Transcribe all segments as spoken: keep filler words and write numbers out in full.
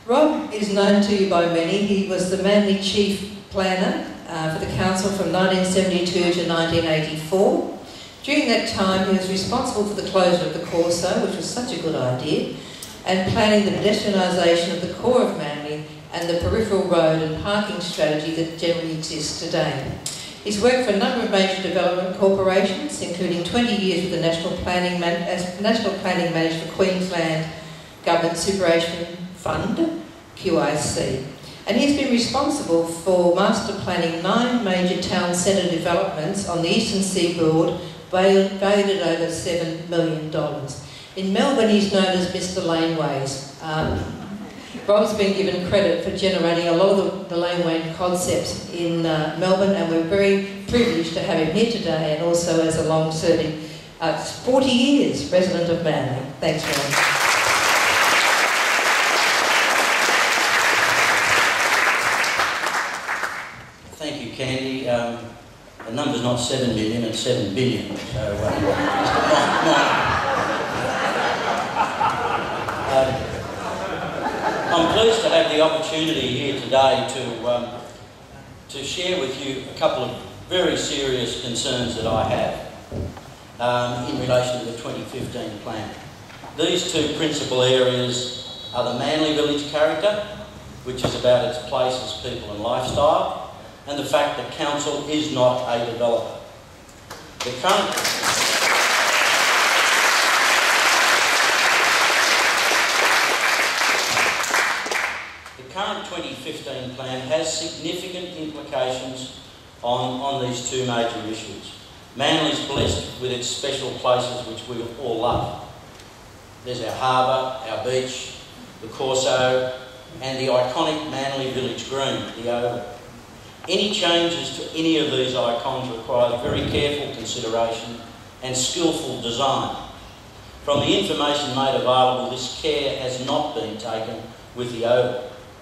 Rob is known to you by many. He was the Manly Chief Planner uh, for the Council from nineteen seventy-two to nineteen eighty-four. During that time, he was responsible for the closure of the Corso, which was such a good idea, and planning the pedestrianisation of the core of Manly and the peripheral road and parking strategy that generally exists today. He's worked for a number of major development corporations, including twenty years with the National Planning, Man as National Planning Manager for Queensland Government Superannuation Fund, Q I C. And he's been responsible for master planning nine major town centre developments on the eastern seaboard, valued at over seven million dollars. In Melbourne, he's known as Mister Laneways. Um, Rob's been given credit for generating a lot of the, the laneway concepts in uh, Melbourne, and we're very privileged to have him here today, and also as a long-serving, uh, forty years resident of Manly. Thanks, Rob. Thank you, Candy. Um, the number's not seven million, it's seven billion. So, uh, my, my, um, I'm pleased to have the opportunity here today to um, to share with you a couple of very serious concerns that I have um, in relation to the twenty fifteen plan. These two principal areas are the Manly Village character, which is about its places, people and lifestyle, and the fact that council is not a developer. The current The current twenty fifteen plan has significant implications on, on these two major issues. Manly's blessed with its special places which we all love. There's our harbour, our beach, the Corso, and the iconic Manly Village Green, the Oval. Any changes to any of these icons requires very careful consideration and skillful design. From the information made available, this care has not been taken with the Oval.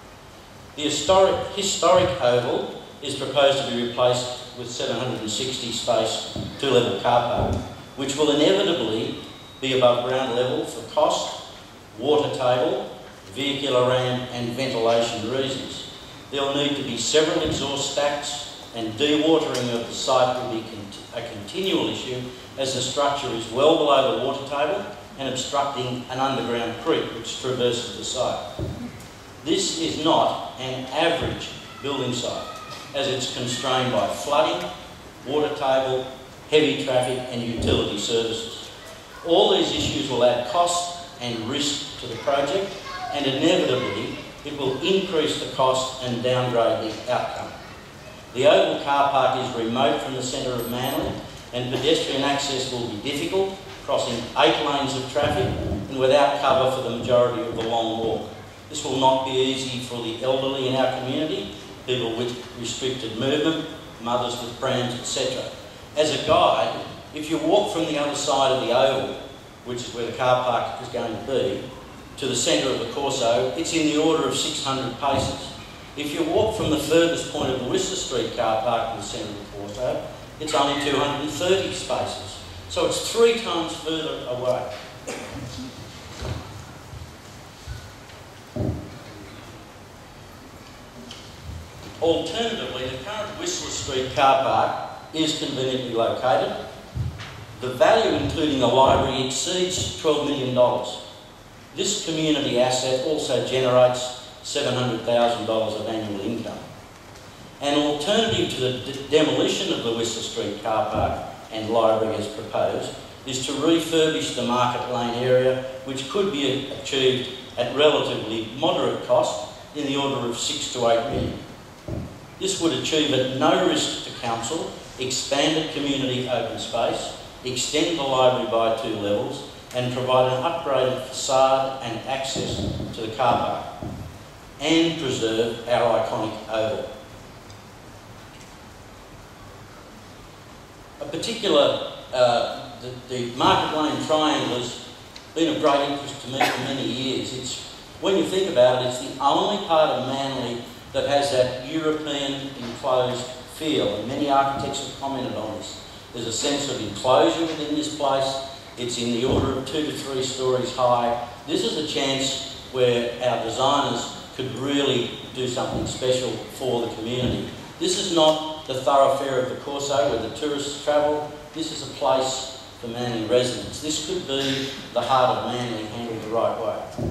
The historic, historic Oval is proposed to be replaced with seven hundred sixty space two-level car park, which will inevitably be above ground level for cost, water table, vehicular ramp and ventilation reasons. There will need to be several exhaust stacks, and dewatering of the site will be cont a continual issue as the structure is well below the water table and obstructing an underground creek which traverses the site. This is not an average building site, as it's constrained by flooding, water table, heavy traffic and utility services. All these issues will add cost and risk to the project, and inevitably it will increase the cost and downgrade the outcome. The Oval car park is remote from the centre of Manly, and pedestrian access will be difficult, crossing eight lanes of traffic and without cover for the majority of the long walk. This will not be easy for the elderly in our community, people with restricted movement, mothers with prams, et cetera. As a guide, if you walk from the other side of the Oval, which is where the car park is going to be, to the centre of the Corso, it's in the order of six hundred paces. If you walk from the furthest point of the Worcester Street car park to the centre of the Corso, it's only two hundred thirty spaces. So it's three times further away. Alternatively, the current Whistler Street car park is conveniently located. The value, including the library, exceeds twelve million dollars. This community asset also generates seven hundred thousand dollars of annual income. An alternative to the de demolition of the Whistler Street car park and library as proposed is to refurbish the Market Lane area, which could be achieved at relatively moderate cost in the order of six to eight million. This would achieve at no risk to council, expanded community open space, extend the library by two levels, and provide an upgraded facade and access to the car park, and preserve our iconic Oval. A particular, uh, the, the Market Lane Triangle has been of great interest to me for many years. It's, when you think about it, it's the only part of Manly that has that European enclosed feel, and many architects have commented on this. There's a sense of enclosure within this place. It's in the order of two to three stories high. This is a chance where our designers could really do something special for the community. This is not the thoroughfare of the Corso where the tourists travel. This is a place for Manly residents. This could be the heart of Manly handled the right way.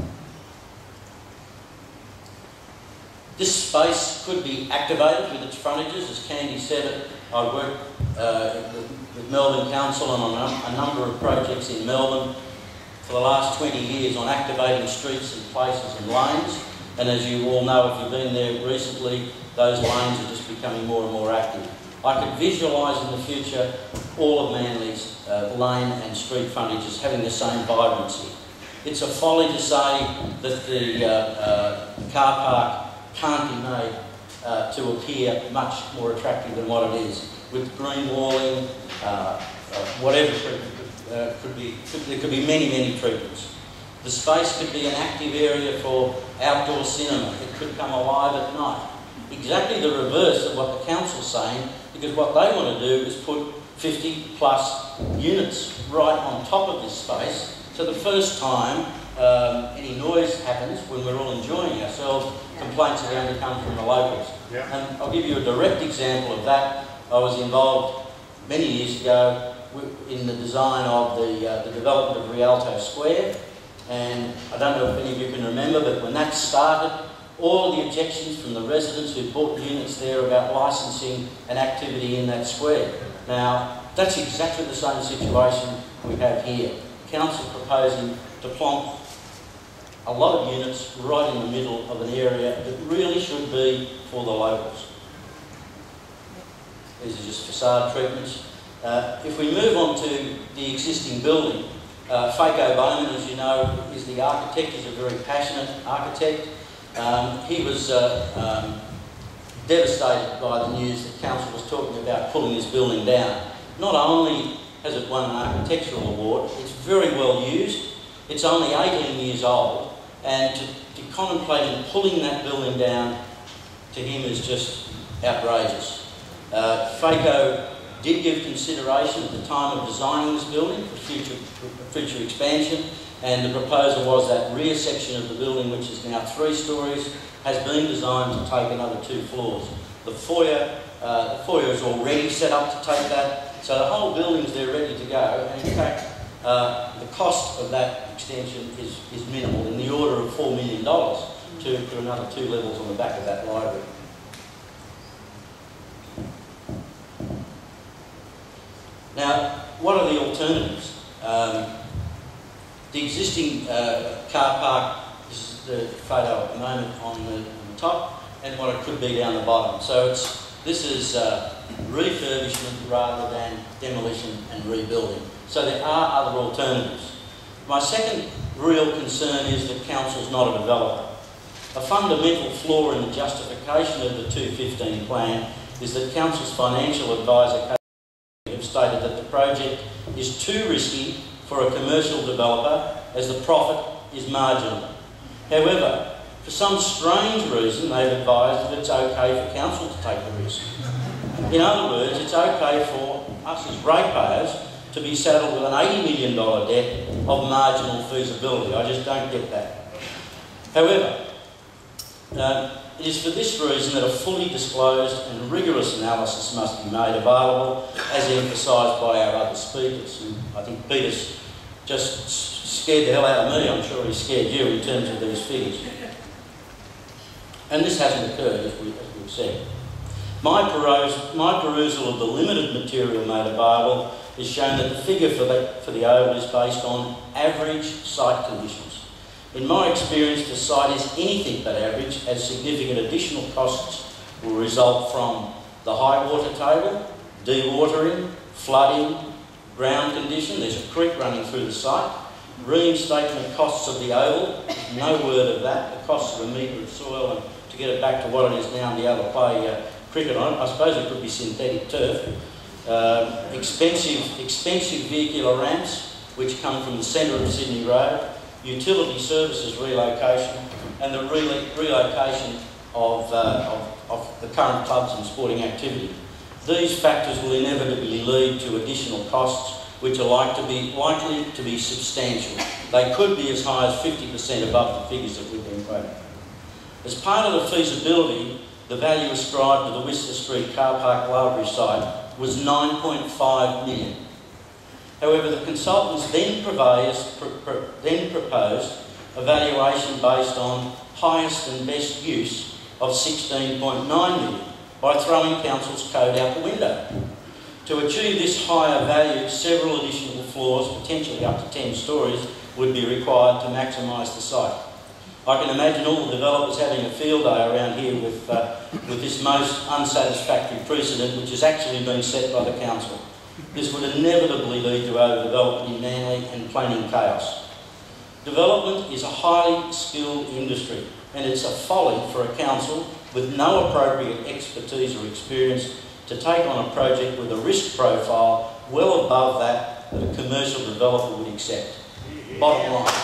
This space could be activated with its frontages. As Candy said it, I worked uh, with, with Melbourne Council on a, a number of projects in Melbourne for the last twenty years on activating streets and places and lanes. And as you all know, if you've been there recently, those lanes are just becoming more and more active. I could visualise in the future all of Manly's uh, lane and street frontages having the same vibrancy. It's a folly to say that the uh, uh, car park can't be made uh, to appear much more attractive than what it is. With green walling, uh, uh, whatever treatment could, uh, could be, could, there could be many, many treatments. The space could be an active area for outdoor cinema. It could come alive at night. Exactly the reverse of what the council's saying, because what they want to do is put fifty plus units right on top of this space. So the first time um, any noise happens when we're all enjoying ourselves, complaints are going to come from the locals. Yeah. And I'll give you a direct example of that. I was involved many years ago in the design of the, uh, the development of Rialto Square. And I don't know if any of you can remember, but when that started, all the objections from the residents who bought units there about licensing and activity in that square. Now, that's exactly the same situation we have here. Council proposing to plonk a lot of units right in the middle of an area that really should be for the locals. These are just facade treatments. Uh, if we move on to the existing building, uh, Faco Bowman, as you know, is the architect. He's a very passionate architect. Um, he was uh, um, devastated by the news that council was talking about pulling this building down. Not only has it won an architectural award, it's very well used. It's only eighteen years old, and to, to contemplating pulling that building down, to him is just outrageous. Uh, Faco did give consideration at the time of designing this building for future, for future expansion, and the proposal was that rear section of the building, which is now three stories, has been designed to take another two floors. The foyer, uh, the foyer is already set up to take that, so the whole building's there ready to go, and in fact, uh, the cost of that extension is, is minimal, in the order of four million dollars to put another two levels on the back of that library. Now, what are the alternatives? Um, the existing uh, car park, this is the photo at the moment on the, on the top, and what it could be down the bottom. So it's, this is uh, refurbishment rather than demolition and rebuilding. So there are other alternatives. My second real concern is that council's not a developer. A fundamental flaw in the justification of the two fifteen plan is that council's financial advisor have stated that the project is too risky for a commercial developer as the profit is marginal. However, for some strange reason, they've advised that it's okay for council to take the risk. In other words, it's okay for us as ratepayers to be saddled with an eighty million dollar debt of marginal feasibility. I just don't get that. However, uh, it is for this reason that a fully disclosed and rigorous analysis must be made available, as emphasised by our other speakers. And I think Peter's just scared the hell out of me. I'm sure he scared you in terms of these figures. And this hasn't occurred, as, we, as we've said. My, peruse, my perusal of the limited material made available has shown that the figure for the, for the oval is based on average site conditions. In my experience, the site is anything but average, as significant additional costs will result from the high water table, dewatering, flooding, ground condition. There's a creek running through the site. Reinstatement costs of the oval, no word of that. The costs of a metre of soil and to get it back to what it is now and be able to play uh, cricket on it. I suppose it could be synthetic turf. Uh, expensive, expensive vehicular ramps, which come from the centre of Sydney Road. Utility services relocation, and the re relocation of, uh, of, of the current clubs and sporting activity. These factors will inevitably lead to additional costs which are like to be, likely to be substantial. They could be as high as fifty percent above the figures that we've been quoting. As part of the feasibility, the value ascribed to the Worcester Street car park library site was nine point five million. However, the consultants then proposed, pr pr then proposed a valuation based on highest and best use of sixteen point nine million by throwing council's code out the window. To achieve this higher value, several additional floors, potentially up to ten storeys, would be required to maximise the site. I can imagine all the developers having a field day around here with, uh, with this most unsatisfactory precedent which has actually been set by the council. This would inevitably lead to overdevelopment in Manly and planning chaos. Development is a highly skilled industry, and it's a folly for a council with no appropriate expertise or experience to take on a project with a risk profile well above that that a commercial developer would accept. Bottom line.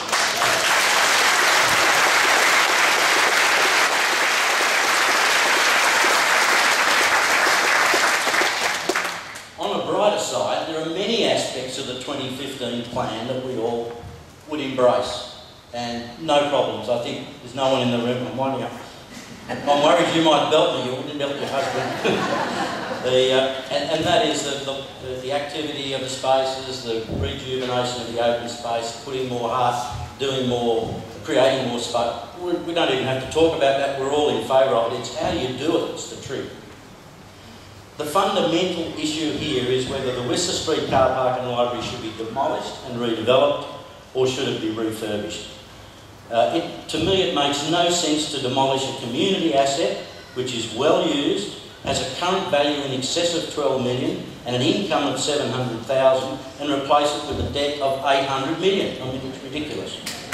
On a brighter side, there are many aspects of the twenty fifteen plan that we all would embrace, and no problems. I think there's no one in the room. I'm winding up. I'm worried you might belt me. You wouldn't belt your husband. the, uh, and, and that is the, the, the activity of the spaces, the rejuvenation of the open space, putting more heart, doing more, creating more space. We, we don't even have to talk about that. We're all in favour of it. It's how you do it that's the trick. The fundamental issue here is whether the Worcester Street car park and library should be demolished and redeveloped, or should it be refurbished. Uh, it, to me, it makes no sense to demolish a community asset which is well used, has a current value in excess of twelve million and an income of seven hundred thousand, and replace it with a debt of eight hundred million. I mean, it's ridiculous.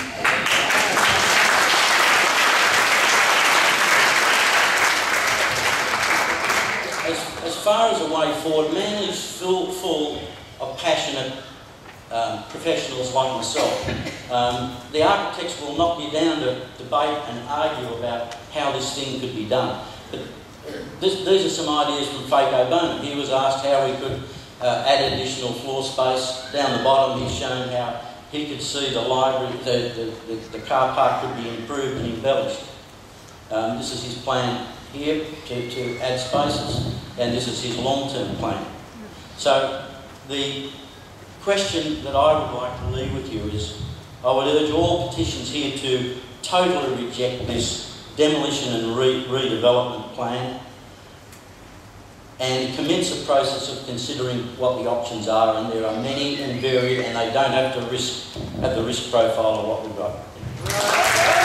As, as far as a way forward, Manly's full, full of passionate Um, professionals like myself. Um, the architects will not be down to debate and argue about how this thing could be done. But this, these are some ideas from Faco Bowman. He was asked how we could uh, add additional floor space. Down the bottom he's shown how he could see the library, the, the, the, the car park could be improved and embellished. Um, this is his plan here to, to add spaces, and this is his long-term plan. So the question that I would like to leave with you is, I would urge all petitions here to totally reject this demolition and re redevelopment plan and commence a process of considering what the options are, and there are many and varied, and they don't have to risk have the risk profile of what we've got.